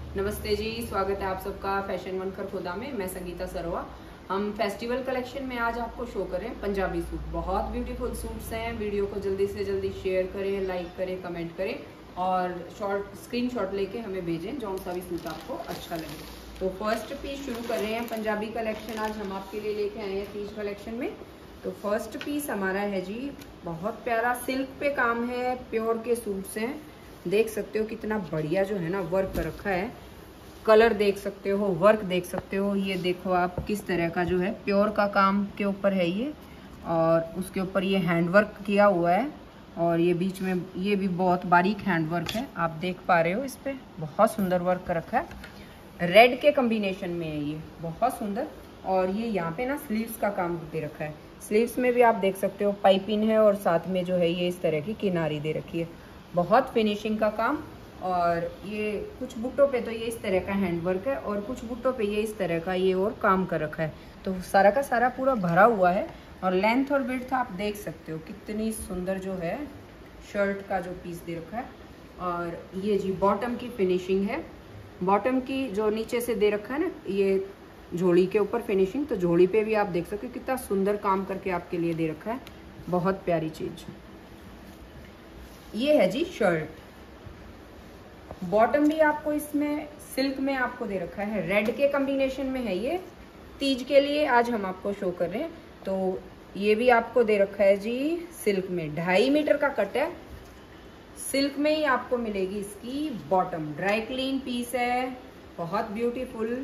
नमस्ते जी, स्वागत है आप सबका फैशन वन खरखोदा में। मैं संगीता सरवा। हम फेस्टिवल कलेक्शन में आज आपको शो करें पंजाबी सूट। बहुत ब्यूटीफुल सूट्स हैं। वीडियो को जल्दी से जल्दी शेयर करें, लाइक करें, कमेंट करें और स्क्रीनशॉट लेके हमें भेजें जौन सा भी सूट आपको अच्छा लगे। तो फर्स्ट पीस शुरू कर रहे हैं पंजाबी कलेक्शन। आज हम आपके लिए लेके आए हैं तीज कलेक्शन में। तो फर्स्ट पीस हमारा है जी, बहुत प्यारा सिल्क पे काम है, प्योर के सूट्स हैं। देख सकते हो कितना बढ़िया जो है ना वर्क रखा है। कलर देख सकते हो, वर्क देख सकते हो। ये देखो आप किस तरह का जो है प्योर का काम के ऊपर है ये, और उसके ऊपर ये हैंडवर्क किया हुआ है और ये बीच में ये भी बहुत बारीक हैंडवर्क है। आप देख पा रहे हो, इस पे बहुत सुंदर वर्क रखा है। रेड के कॉम्बिनेशन में है ये, बहुत सुंदर। और ये यहाँ पे ना स्लीव्स का काम दे रखा है। स्लीव्स में भी आप देख सकते हो पाइपिंग है और साथ में जो है ये इस तरह की किनारी दे रखी है। बहुत फिनिशिंग का काम। और ये कुछ बुट्टों पे तो ये इस तरह का हैंडवर्क है और कुछ बुट्टों पे ये इस तरह का ये और काम कर रखा है। तो सारा का सारा पूरा भरा हुआ है। और लेंथ और विड्थ आप देख सकते हो कितनी सुंदर जो है शर्ट का जो पीस दे रखा है। और ये जी बॉटम की फिनिशिंग है। बॉटम की जो नीचे से दे रखा है ना ये झोली के ऊपर फिनिशिंग, तो झोली पे भी आप देख सकते हो कितना सुंदर काम करके आपके लिए दे रखा है। बहुत प्यारी चीज। ये है जी शर्ट। बॉटम भी आपको इसमें सिल्क में आपको दे रखा है, रेड के कॉम्बिनेशन में है ये। तीज के लिए आज हम आपको शो कर रहे हैं। तो ये भी आपको दे रखा है जी सिल्क में। 2.5 मीटर का कट है। सिल्क में ही आपको मिलेगी इसकी बॉटम। ड्राई क्लीन पीस है, बहुत ब्यूटीफुल।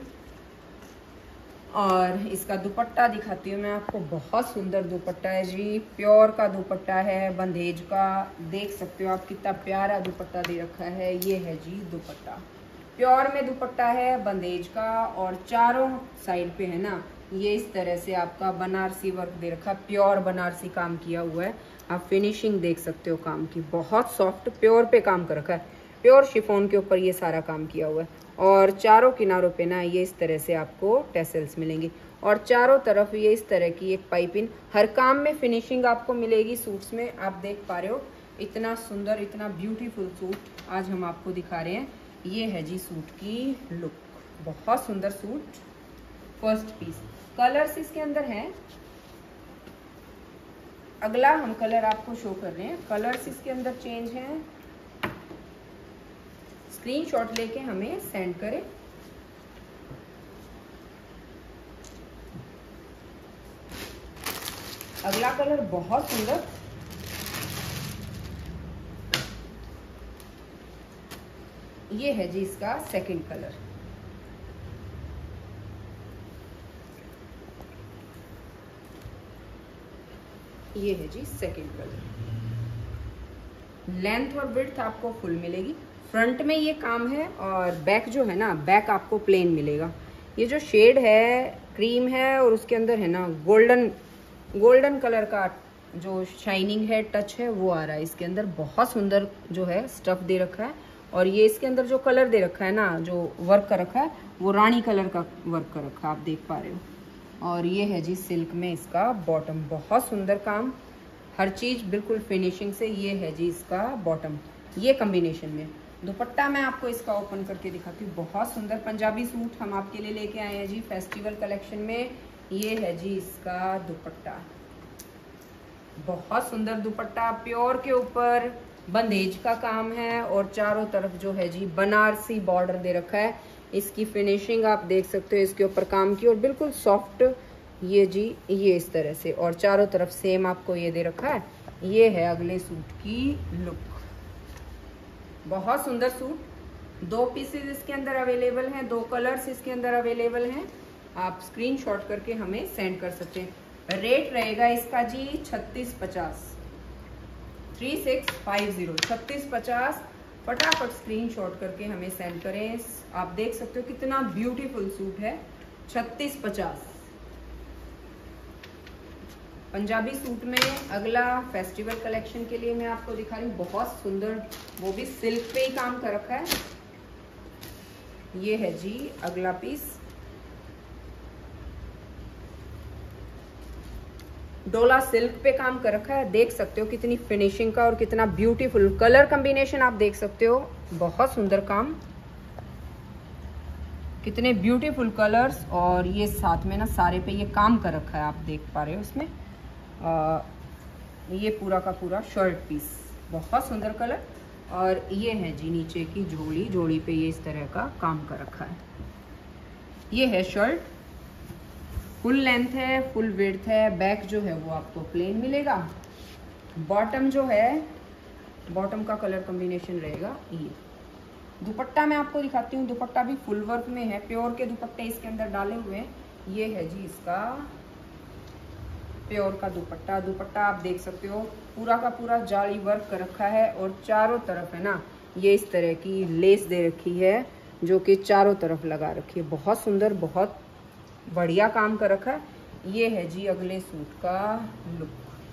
और इसका दुपट्टा दिखाती हूँ मैं आपको। बहुत सुंदर दुपट्टा है जी, प्योर का दुपट्टा है, बंदेज का। देख सकते हो आप कितना प्यारा दुपट्टा दे रखा है। ये है जी दुपट्टा, प्योर में दुपट्टा है बंदेज का। और चारों साइड पे है ना ये इस तरह से आपका बनारसी वर्क दे रखा है, प्योर बनारसी काम किया हुआ है। आप फिनिशिंग देख सकते हो काम की, बहुत सॉफ्ट प्योर पे काम कर रखा है। प्योर शिफॉन के ऊपर ये सारा काम किया हुआ है। और चारों किनारों पे ना ये इस तरह से आपको टेसल्स मिलेंगी और चारों तरफ ये इस तरह की एक पाइपिंग। हर काम में फिनिशिंग आपको मिलेगी सूट्स में। आप देख पा रहे हो इतना सुंदर, इतना ब्यूटीफुल सूट आज हम आपको दिखा रहे हैं। ये है जी सूट की लुक, बहुत सुंदर सूट। First piece. कलर्स इसके अंदर हैं। अगला हम कलर आपको शो कर रहे हैं। कलर्स इसके अंदर चेंज हैं। स्क्रीनशॉट लेके हमें सेंड करें। अगला कलर बहुत सुंदर, ये है जी इसका सेकंड कलर। ये है जी सेकंड कलर। लेंथ और विड्थ आपको फुल मिलेगी। फ्रंट में ये काम है और बैक जो है ना बैक आपको प्लेन मिलेगा। ये जो शेड है क्रीम है और उसके अंदर है ना गोल्डन कलर का जो शाइनिंग है, टच है, वो आ रहा है इसके अंदर। बहुत सुंदर जो है स्टफ दे रखा है। और ये इसके अंदर जो कलर दे रखा है ना, जो वर्क कर रखा है वो रानी कलर का वर्क कर रखा है, आप देख पा रहे हो। और ये है जी सिल्क में इसका बॉटम। बहुत सुंदर काम, हर चीज बिल्कुल फिनिशिंग से। ये है जी इसका बॉटम, ये कॉम्बिनेशन में। दुपट्टा मैं आपको इसका ओपन करके दिखाती हूँ। बहुत सुंदर पंजाबी सूट हम आपके लिए लेके आए हैं जी फेस्टिवल कलेक्शन में। ये है जी इसका दुपट्टा, बहुत सुंदर दुपट्टा। प्योर के ऊपर बंदेज का काम है और चारों तरफ जो है जी बनारसी बॉर्डर दे रखा है। इसकी फिनिशिंग आप देख सकते हो इसके ऊपर काम की, और बिल्कुल सॉफ्ट ये जी ये इस तरह से। और चारों तरफ सेम आपको ये दे रखा है। ये है अगले सूट की लुक। बहुत सुंदर सूट। 2 पीसेस इसके अंदर अवेलेबल हैं, 2 कलर्स इसके अंदर अवेलेबल हैं। आप स्क्रीनशॉट करके हमें सेंड कर सकते हैं। रेट रहेगा इसका जी 3650, 3650, 3650। फटाफट स्क्रीनशॉट करके हमें सेंड करें। आप देख सकते हो कितना ब्यूटीफुल सूट है। 3650 पंजाबी सूट में। अगला फेस्टिवल कलेक्शन के लिए मैं आपको दिखा रही हूँ। बहुत सुंदर, वो भी सिल्क पे ही काम कर रखा है। ये है जी अगला पीस। डोला सिल्क पे काम कर रखा है। देख सकते हो कितनी फिनिशिंग का और कितना ब्यूटीफुल कलर कॉम्बिनेशन आप देख सकते हो। बहुत सुंदर काम। कितने ब्यूटीफुल कलर्स, और ये साथ में ना सारे पे ये काम कर रखा है, आप देख पा रहे हो इसमें। ये पूरा का पूरा शर्ट पीस, बहुत सुंदर कलर। और ये है जी नीचे की झोली, झोली पे ये इस तरह का काम कर रखा है। ये है शर्ट, फुल लेंथ है, फुल विड्थ है। बैक जो है वो आपको प्लेन मिलेगा। बॉटम जो है, बॉटम का कलर कॉम्बिनेशन रहेगा ये। दुपट्टा मैं आपको दिखाती हूँ, दुपट्टा भी फुल वर्क में है, प्योर के दुपट्टे इसके अंदर डाले हुए हैं। ये है जी इसका प्योर का दुपट्टा। दुपट्टा आप देख सकते हो पूरा का पूरा जाली वर्क कर रखा है, और चारों तरफ है ना ये इस तरह की लेस दे रखी है, जो कि चारों तरफ लगा रखी है। बहुत सुंदर, बहुत बढ़िया काम कर रखा है। ये है जी अगले सूट का लुक।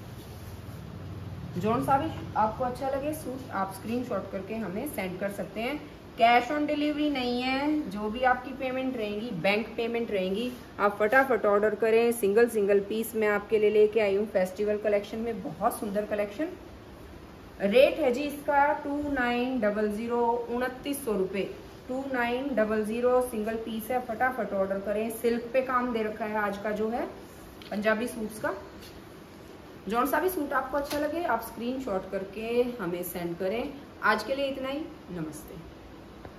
जोन सा भी आपको अच्छा लगे सूट, आप स्क्रीनशॉट करके हमें सेंड कर सकते हैं। कैश ऑन डिलीवरी नहीं है, जो भी आपकी पेमेंट रहेगी बैंक पेमेंट रहेगी। आप फटाफट ऑर्डर करें। सिंगल सिंगल पीस मैं आपके लिए लेके आई हूँ फेस्टिवल कलेक्शन में, बहुत सुंदर कलेक्शन। रेट है जी इसका 2900, 2900 रुपये, 2900 सिंगल पीस है। फटाफट ऑर्डर करें। सिल्क पे काम दे रखा है आज का जो है पंजाबी सूट्स का। जौन सा भी सूट आपको अच्छा लगे आप स्क्रीनशॉट करके हमें सेंड करें। आज के लिए इतना ही, नमस्ते।